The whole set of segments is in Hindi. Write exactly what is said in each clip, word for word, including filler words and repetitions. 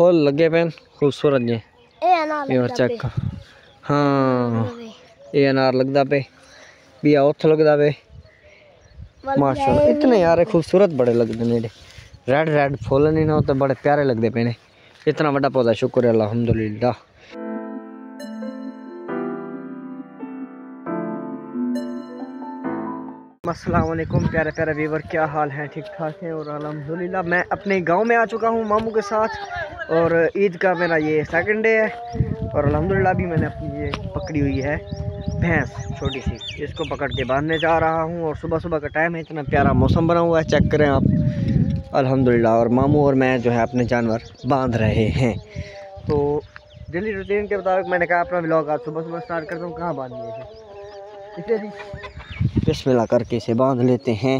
फूल लगे पे खूबसूरत जे ये चेक। हाँ ये अनार लगदा पे भी उथ लगदा पे माशाल्लाह। इतने यार खूबसूरत बड़े लगते ने। रेड रेड फुल नहीं ना तो बड़े प्यारे लगते पे ने। इतना बड़ा पौधा शुक्र है अल्हम्दुलिल्लाह। अस्सलाम वालेकुम प्यारे प्यारे व्यूवर, क्या हाल है? ठीक ठाक है और अल्हम्दुलिल्लाह। मैं अपने गांव में आ चुका हूं मामू के साथ और ईद का मेरा ये सेकंड डे है और अल्हम्दुलिल्लाह भी मैंने अपनी ये पकड़ी हुई है भैंस छोटी सी, इसको पकड़ के बांधने जा रहा हूं। और सुबह सुबह का टाइम है, इतना प्यारा मौसम बना हुआ है, चेक करें आप अल्हम्दुलिल्लाह। और मामू और मैं जो है अपने जानवर बांध रहे हैं। तो डेली रूटीन के मुताबिक मैंने कहा अपना व्लॉग आज सुबह सुबह स्टार्ट करता हूँ। कहाँ बांधिए इसे भी बिस्मिल्लाह करके इसे बांध लेते हैं।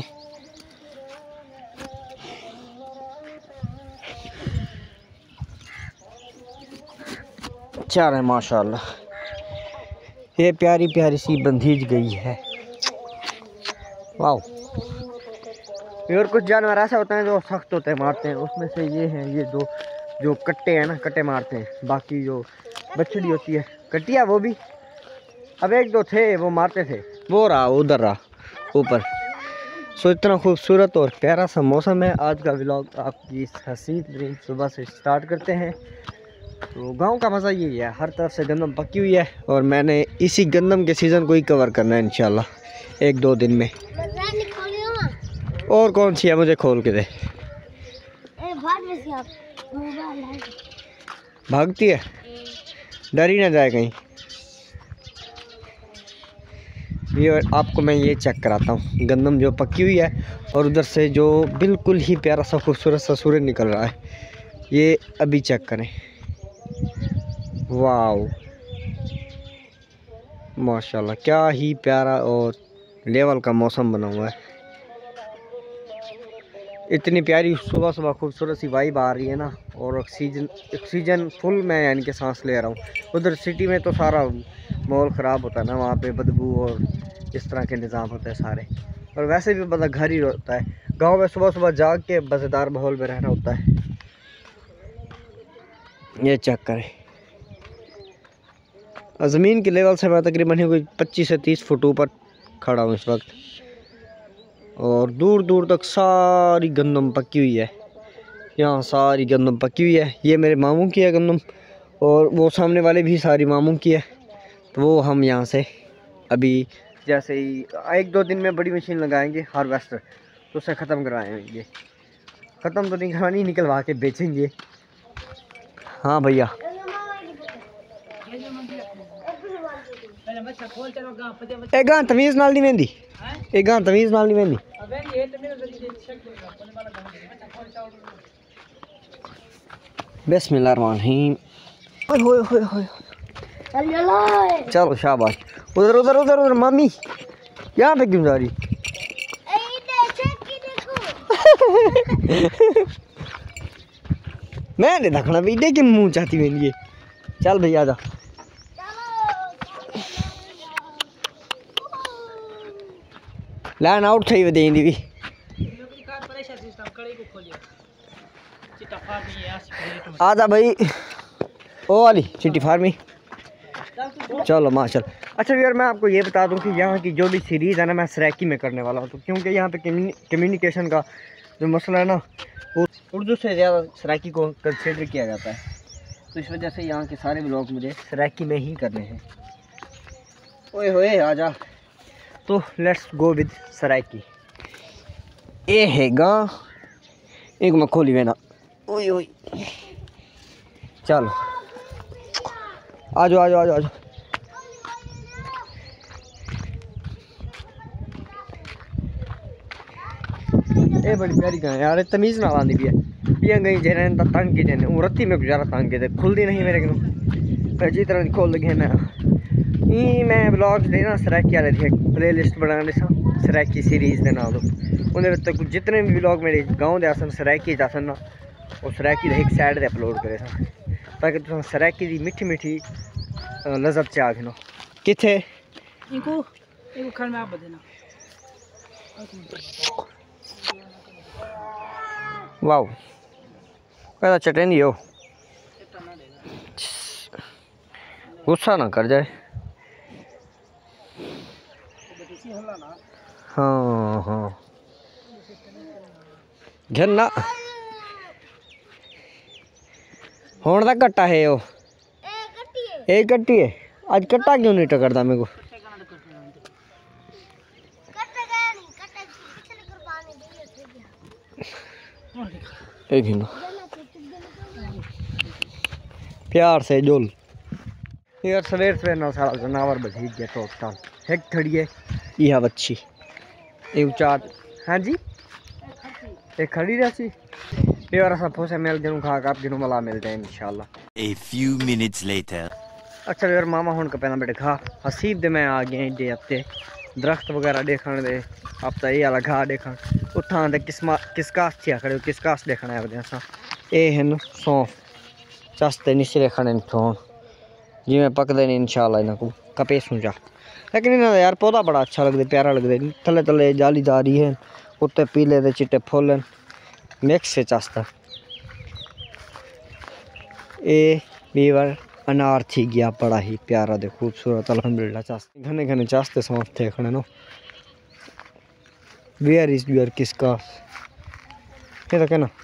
चार है माशाल्लाह, ये प्यारी प्यारी सी बंधीज गई है। वाह। और कुछ जानवर ऐसा होते हैं जो सख्त होते हैं, मारते हैं। उसमें से ये हैं, ये दो जो कट्टे हैं ना, कट्टे मारते हैं। बाकी जो बछड़ी होती है कटिया, वो भी अब एक दो थे वो मारते थे। वो रहा उधर रहा ऊपर। सो इतना खूबसूरत और प्यारा सा मौसम है। आज का व्लॉग आपकी इस हसीन तरीन सुबह से स्टार्ट करते हैं। तो गांव का मज़ा यही है, हर तरफ से गंदम पकी हुई है और मैंने इसी गंदम के सीज़न को ही कवर करना है इंशाल्लाह एक दो दिन में। और कौन सी है, मुझे खोल के दे। भागती है, डर ही ना जाए कहीं। ये आपको मैं ये चेक कराता हूँ गंदम जो पकी हुई है और उधर से जो बिल्कुल ही प्यारा सा खूबसूरत सा सूरज निकल रहा है। ये अभी चेक करें। वाव माशाल्लाह, क्या ही प्यारा और लेवल का मौसम बना हुआ है। इतनी प्यारी सुबह सुबह खूबसूरत सी वाइब आ रही है ना। और ऑक्सीजन ऑक्सीजन फुल मैं यानी कि सांस ले रहा हूँ। उधर सिटी में तो सारा माहौल ख़राब होता है ना, वहाँ पे बदबू और इस तरह के निज़ाम होते हैं सारे। और वैसे भी मतलब घर ही होता है। गांव में सुबह सुबह जाग के मज़ेदार माहौल में रहना होता है। ये चेक करें, ज़मीन के लेवल से मैं तकरीबन ही कोई पच्चीस से तीस फुट ऊपर खड़ा हूँ इस वक्त। और दूर दूर तक सारी गंदम पकी हुई है। यहाँ सारी गंदम पकी हुई है। ये मेरे मामू की है गंदम और वो सामने वाले भी सारी मामू की है। तो वो हम यहाँ से अभी जैसे ही एक दो दिन में बड़ी मशीन लगाएंगे हार्वेस्टर, तो उसे ख़त्म करवाएंगे। ख़त्म तो नहीं करवानी, निकलवा के बेचेंगे। हाँ भैया, एक गां तमीज़ नाल नहीं वेंदी, एक गां तमीज़ नाल नहीं वेंदी। बिस्मिल्लाहिर्रहमानिर्रहीम। होए होए होए, चलो शाबाश। उधर उधर उधर उधर मामी, यहाँ पे क्यों जा रही? मैं नहीं देखना भी, लेकिन मुँह चाहती वेंदी है। चल भैया आजा। लाइन आउट थी वे भी। आजा भाई, ओ वाली चिट्टी फार्मी। चलो माशाल्लाह। अच्छा यार, मैं आपको ये बता दूं कि यहाँ की जो भी सीरीज़ है ना, मैं सराइकी में करने वाला हूँ। तो क्योंकि यहाँ पे कम्युनिकेशन का जो मसला है ना, वो उर्दू से ज़्यादा सराइकी को कंसिडर किया जाता है। तो इस वजह से यहाँ के सारे ब्लॉग मुझे सराइकी में ही करने हैं। ओए होए आजा। तो लेट्स गो विद सराइकी। ए है गां, एक मैं खोली वेना। ओए ओए, चलो आजो आजो आजो आजो। ये बड़ी प्यारी गाय यार, तमीज़ ना आती भी है। पिया गई जैन तंग की जैन रत्ती में गुजारा तंग के खुलती नहीं मेरे को अच्छी तरह खोल लगे ना। ये मैं ब्लॉग देना सराइकी वाले थे प्ले लिस्ट बनाने सा सराइकी सीरीज़ के नाम उन्हें तक जितने भी ब्लॉग मेरे गाँव के आसन सराइकी आसन ना, वो सराइकी एक साइड पर अपलोड करे सा ताकि तुम सराइकी की मिठी मिठी लज़त च आ गिनो। किथे इनको इनको खल में आप बदेना। वाओ, कहता चटे नहीं हो। गुस्सा ना कर जाए। हाँ हाँ झन्ना होने तक कट्टा है वो एक कट्टी है। आज कट्टा क्यों नहीं टकरता मेरे को? एक ही ना प्यार से जोल यार सवेर सवेर ना सारा जनावर बधी गया टोटल। एक खड़ी है यह बच्ची एक चार। हाँ जी एक खड़ी रहती यार सब फुसे मिल जनु खा का दिनों मला मिलते हैं इंशाल्लाह। A few minutes later अच्छा यार मामा हुन का पहला बेटे खा हसीब दे मैं आ गया जे हफ्ते दरख्त वगैरह देखण दे अब तो ये वाला घा देखण उठां दे किस्मा किसकास थिया खड़े किसकास देखना है असा ए हन सौंफ चस्ते निसरे खड़े थोन जिमें पकदे नहीं इंशाल्लाह इन्हां को कपेसूं जा। लेकिन इन्हां दा यार पौधा बड़ा अच्छा लगदे प्यारा लगदे थले थले जालीदारी है उत्ते पीले दे चिट्टे फुल मिक्स से चस्ता ए बीवर अनार थी गया बड़ा ही प्यारा दे खूबसूरत अल्हम्दुलिल्लाह चस्ते घने घने चस्ते सौंफ थे खड़े नो। वेयर इज योर किसकास ये तो कहना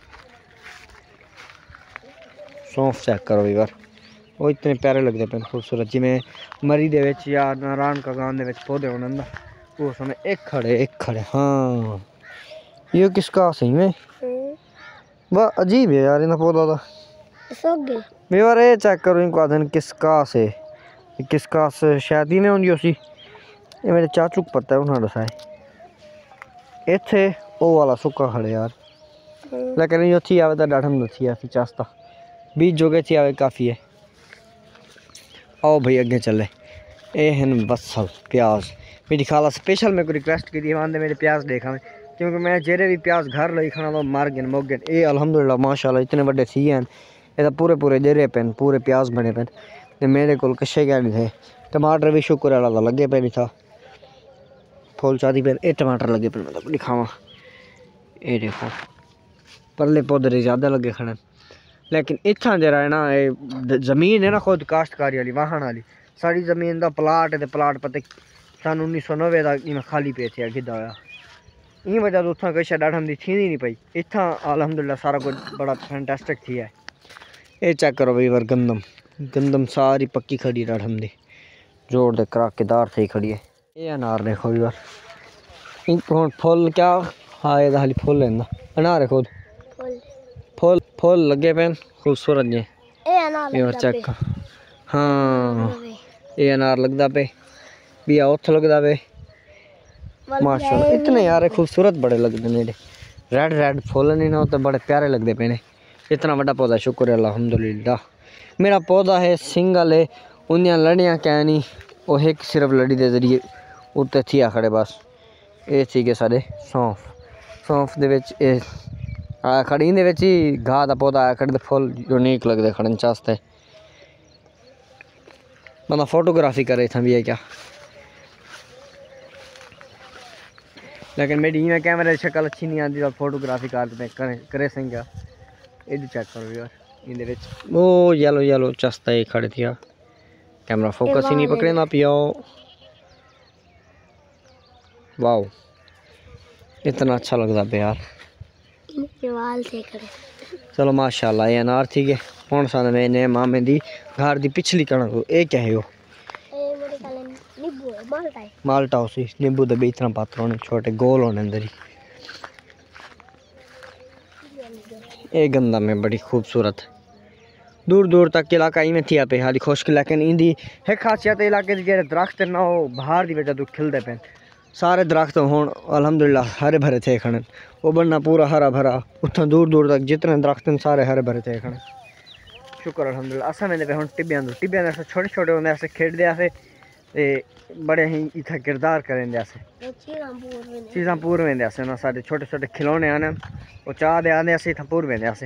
सौंफ चेक करो बीवर वो इतने प्यारे लगते पे खूबसूरत जिमें मरी दे विच या नारायण का गांव दे विच पौधे होने ना वो समय एक खड़े एक खड़े। हाँ ये किसकास है में वाह अजीब है यार इन्हें पौधा था बीवर ये चेक करो इनको आधन किसकास है किसकास शायद ही नहीं होंगी उसी ये मेरे चाचू को पता है उन्होंने दसाया इत्थे ओ वाला सुक्का खड़े यार। लेकिन यो थी आवे तो डाठम न थी ऐसी चास्ता बीज जोगे थी आवे काफ़ी है। आओ भाई अगे चले ए हन बसल प्याज मेरी खाला स्पेशल मेरे को रिक्वेस्ट की थी वहाँ मेरे प्याज देखा मैं क्योंकि मैं जेरे भी प्याज घर लाई खाना तो मार गए मुक गए। ये अल्हम्दुलिल्लाह माशाल्लाह इतने बड़े थी हैं ये तो पूरे पूरे जेरे पेन पूरे प्याज बने पेन ते मेरे को कच्चे क्या नहीं थे। टमाटर भी शुक्र अल्लाह लगे पे नहीं था फूल चादी पे ये टमाटर लगे पे मतलब दिखावा ये देखो परले पौधे ज़्यादा लगे खड़े। लेकिन इतना जरा है ना ये जमीन है ना खुद काश्तकारी वाली वाहन वाली सारी जमीन का प्लाट है प्लाट पता सन उन्नीस सौ नब्बे का इवें खाली पे थे गिद्दा होया इन वजह से उतना कशा डाठम की थी नहीं पाई इतना अल्हम्दुलिल्लाह सारा कुछ बड़ा फैंटास्टिक थी है। ये चेक करो भाई बार गंदम गंदम सारी पक्की खड़ी डाठम दी जोड़ दे कराकेदार से ही खड़ी है। ये अनार देखो भी बार इन फुल क्या हाँ ये खाली फुल है ना अनार है खुद फुल फुल लगे पे खूबसूरत जी ये चेक हाँ ये अनार लगता पे भी उथ लगता पे माशाल्लाह इतने यार खूबसूरत बड़े लगते मेरे रेड रेड फुल नहीं ना तो बड़े प्यारे लगते पे ने। इतना बड़ा पौधा शुक्र है अल्हम्दुलिल्लाह। मेरा पौधा है सिंगल है उन्हें लड़ियाँ क्या नहीं वो एक सिर्फ लड़ी के जरिए उत्ते थी खड़े बस ये थी के सारे सौंफ सौंफ दे विच ए आ खड़ी दे विच ही घाह का पौधा आया खड़े फुल यूनीक लगते खड़न चास्ते बंदा फोटोग्राफी करे था भी है क्या। लेकिन मेरी इवें कैमरे शक्ल अच्छी नहीं आती तो फोटोग्राफी करते करे करे संगा ये चेक करो यार इन विच वो येलो येलो चस्ता ही खड़े थी कैमरा फोकस ही नहीं पकड़े ना पियो। वाओ इतना अच्छा लगता पे यार चलो माशाल्लाह ये अनार ठीक है कौन सा मैंने मामे दी घर दी पिछली कणक ये क्या है वो माल्टा उसी नींबू दे भी इतना पात्र होने छोटे गोल होने अंदर ही ये गंदा में बड़ी खूबसूरत दूर दूर तक इलाका इवें थी पे हाली खुश्क। लेकिन इंदी एक खासियत इलाके के जो दरख्त ना वो बाहर की वजह तो खिलते पे सारे दरख्त हों अल्हम्दुलिल्लाह हरे भरे थे खड़े वो बनना पूरा हरा भरा उतना दूर दूर तक जितने दरख्त सारे हरे भरे थे खड़े शुक्र अल्हम्दुलिल्लाह। असा में हम टिब्बियां दो टिब्बियां ऐसे छोटे छोटे होंगे ऐसे खेडते ऐसे ते बड़े ही इतना किरदार करें ऐसे चीज़ां पूर वेंदे ऐसे ना सारे छोटे छोटे खिलौने आने वो चाह दे आने ऐसे इतना पूर वेंदे ऐसे।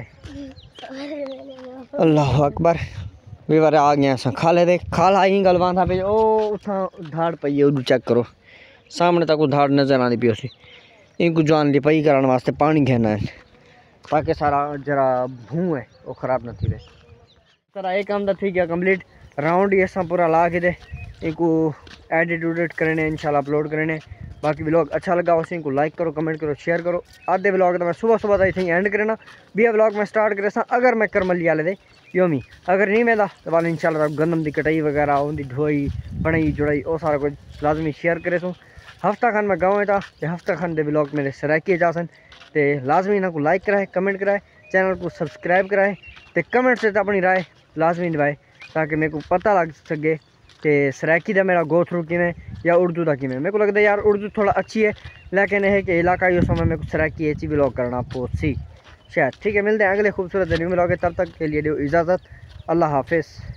अल्लाह अकबर भी बार आ गया ऐसा खाले दे खाला ही गलवान था पे ओ उतना धाड़ पई है उधर चेक करो सामने तक धाड़ नजर आती पी उसी इनको जान लिपाई कराने वास्ते पानी घेना है ताकि सारा जरा भूँ है वो खराब ना थी। तरह एक काम थी गया कंप्लीट राउंड ये असां पूरा ला के दे इनको एडिट उडिट करने इंशाल्लाह अपलोड करने। बाकी व्लॉग अच्छा लगा उसी को लाइक करो कमेंट करो शेयर करो। आधे व्लॉग तो मैं सुबह सुबह तक इतनी एंड करना भी व्लॉग मैं स्टार्ट करे सा अगर मैं करमली वाले दे योमी अगर नहीं मैं तो वाल इंशाल्लाह गंदम की कटाई वगैरह उनकी ढोई बनाई जुड़ाई वो सारा कुछ लाजमी शेयर करे सूँ। हफ्ता खान मैं गाँव था तो हफ्ता खान के व्लॉग मेरे सराइकी जा सन तो लाजमी इन्हों को लाइक कराए कमेंट कराए चैनल को सब्सक्राइब कराए तो कमेंट से अपनी राय लाजमी दवाए ताकि मेरे को पता लग सके कि सराइकी का मेरा गो थ्रू किमें या उर्दू का किमें। मेरे को लगता है यार उर्दू थोड़ा अच्छी है लेकिन यह कि इलाकाई उस समय मेरे को सराइकी एच व्लॉग करना पोत सी शायद। ठीक है मिलते हैं अगले खूबसूरत न्यू व्लॉग। तब तक के लिए दो इजाज़त। अल्लाह हाफिज़।